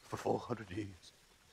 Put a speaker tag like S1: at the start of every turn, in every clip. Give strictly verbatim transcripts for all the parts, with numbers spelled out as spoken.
S1: for four hundred years.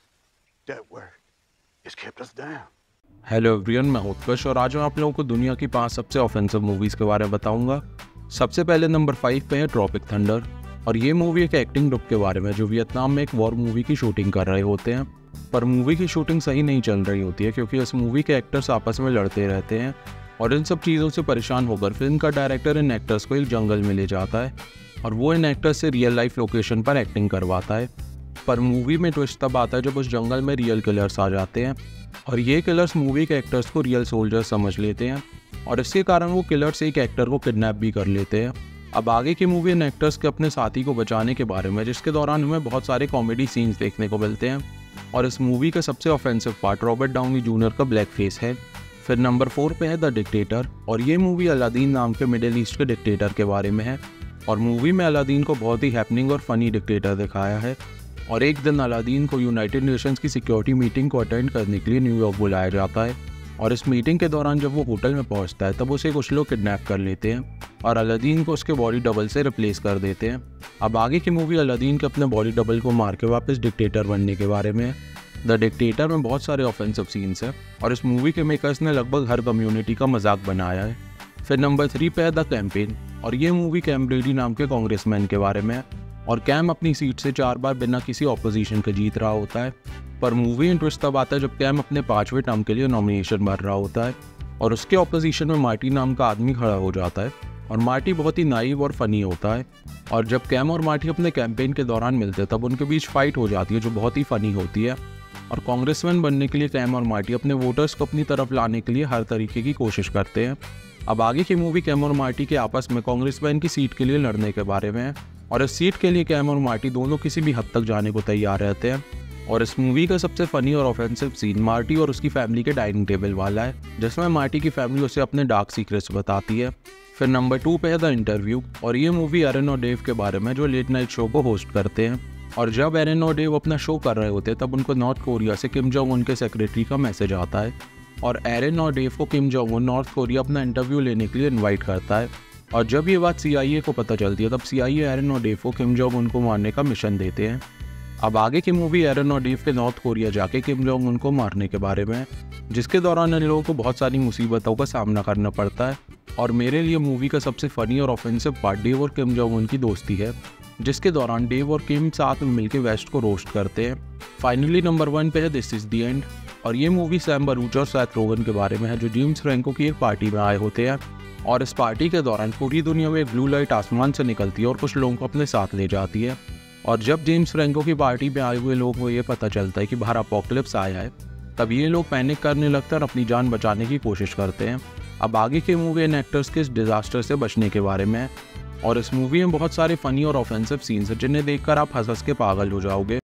S1: That work has kept us down.
S2: Hello everyone, मैं उत्कर्ष और आज मैं आप लोगों को दुनिया की पांच सबसे ऑफेंसिव मूवीज़ के बारे में बताऊंगा। सबसे पहले नंबर फाइव पे है ट्रॉपिक थंडर। और ये मूवी एक एक्टिंग ग्रुप के बारे में जो वियतनाम में एक वॉर मूवी की शूटिंग कर रहे होते हैं, पर मूवी की शूटिंग सही नहीं चल रही होती है क्योंकि इस मूवी के एक्टर्स आपस में लड़ते रहते हैं। और इन सब चीज़ों से परेशान होकर फिल्म का डायरेक्टर इन एक्टर्स को एक जंगल में ले जाता है और वो इन एक्टर्स से रियल लाइफ लोकेशन पर एक्टिंग करवाता है। पर मूवी में ट्विस्ट तब आता है जब उस जंगल में रियल किलर्स आ जाते हैं और ये किलर्स मूवी के एक्टर्स को रियल सोल्जर्स समझ लेते हैं और इसके कारण वो किलर्स एक एक्टर को किडनैप भी कर लेते हैं। अब आगे की मूवी इन एक्टर्स के अपने साथी को बचाने के बारे में, जिसके दौरान हमें बहुत सारे कॉमेडी सीन्स देखने को मिलते हैं। और इस मूवी का सबसे offensive part Robert Downey Junior का ब्लैक फेस है। फिर नंबर फोर पे है द डिक्टेटर और ये मूवी अलादीन नाम के मिडिल ईस्ट के डिक्टेटर के बारे में है। और मूवी में अलादीन को बहुत ही हैपनिंग और फनी डिक्टेटर दिखाया है। और एक दिन अलादीन को यूनाइटेड नेशंस की सिक्योरिटी मीटिंग को अटेंड करने के लिए न्यूयॉर्क बुलाया जाता है और इस मीटिंग के दौरान जब वो होटल में पहुंचता है तब उसे कुछ लोग किडनैप कर लेते हैं और अलादीन को उसके बॉडी डबल से रिप्लेस कर देते हैं। अब आगे की मूवी अलादीन के अपने बॉडी डबल को मार के वापस डिक्टेटर बनने के बारे में है। द डिक्टेटर में बहुत सारे ऑफेंसिव सीन्स हैं और इस मूवी के मेकर्स ने लगभग हर कम्युनिटी का मजाक बनाया है। फिर नंबर थ्री पे है द कैंपेन और ये मूवी कैम ब्रेडी नाम के कांग्रेसमैन के बारे में है। और कैम अपनी सीट से चार बार बिना किसी ऑपोजिशन के जीत रहा होता है, पर मूवी में ट्विस्ट तब आता है जब कैम अपने पांचवें टर्म के लिए नॉमिनेशन भर रहा होता है और उसके ऑपोजिशन में मार्टी नाम का आदमी खड़ा हो जाता है और मार्टी बहुत ही नाइव और फनी होता है। और जब कैम और मार्टी अपने कैंपेन के दौरान मिलते हैं तब उनके बीच फाइट हो जाती है जो बहुत ही फनी होती है। और कांग्रेसमैन बनने के लिए कैम और मार्टी अपने वोटर्स को अपनी तरफ लाने के लिए हर तरीके की कोशिश करते हैं। अब आगे की मूवी कैम और मार्टी के आपस में कांग्रेसमैन की सीट के लिए लड़ने के बारे में है और इस सीट के लिए कैम और मार्टी दोनों किसी भी हद तक जाने को तैयार रहते हैं। और इस मूवी का सबसे फनी और ऑफेंसिव सीन मार्टी और उसकी फैमिली के डाइनिंग टेबल वाला है, जिसमें मार्टी की फैमिली उसे अपने डार्क सीक्रेट्स बताती है। फिर नंबर टू पे है द इंटरव्यू और ये मूवी एरन और डेव के बारे में जो लेट नाइट शो को होस्ट करते हैं। और जब एरन और डेव अपना शो कर रहे होते हैं तब उनको नॉर्थ कोरिया से किम जोंग उन के सेक्रेटरी का मैसेज आता है और एरन और डेव को Kim Jong Un North Korea अपना इंटरव्यू लेने के लिए इन्वाइट करता है। और जब ये बात सी आई ए को पता चलती है तब सी आई ए एरन और डेव को किम जोंग उन को मारने का मिशन देते हैं। अब आगे की मूवी एरन और डेव के नॉर्थ कोरिया जाके किम जोंग उन को मारने के बारे में है, जिसके दौरान इन लोगों को बहुत सारी मुसीबतों का सामना करना पड़ता है। और मेरे लिए मूवी का सबसे फनी और ऑफेंसिव पार्ट डेव और किम जोंग उन की दोस्ती है, जिसके दौरान डेव और किम साथ में मिलकर वेस्ट को रोस्ट करते हैं। फाइनली नंबर वन पे है दिस इज द एंड और ये मूवी सैम बरूच और सैथ रोगन के बारे में है जो जेम्स फ्रैंको की एक पार्टी में आए होते हैं और इस पार्टी के दौरान पूरी दुनिया में एक ब्लू लाइट आसमान से निकलती है और कुछ लोगों को अपने साथ ले जाती है। और जब जेम्स फ्रैंको की पार्टी में आए हुए लोगों को ये पता चलता है कि बाहर अपोकलिप्स आया है तब ये लोग पैनिक करने लगते हैं और अपनी जान बचाने की कोशिश करते हैं। अब आगे की मूवी इन एक्टर्स के इस डिजास्टर से बचने के बारे में है और इस मूवी में बहुत सारे फनी और ऑफेंसिव सीन्स हैं जिन्हें देखकर आप हंस हंस के पागल हो जाओगे।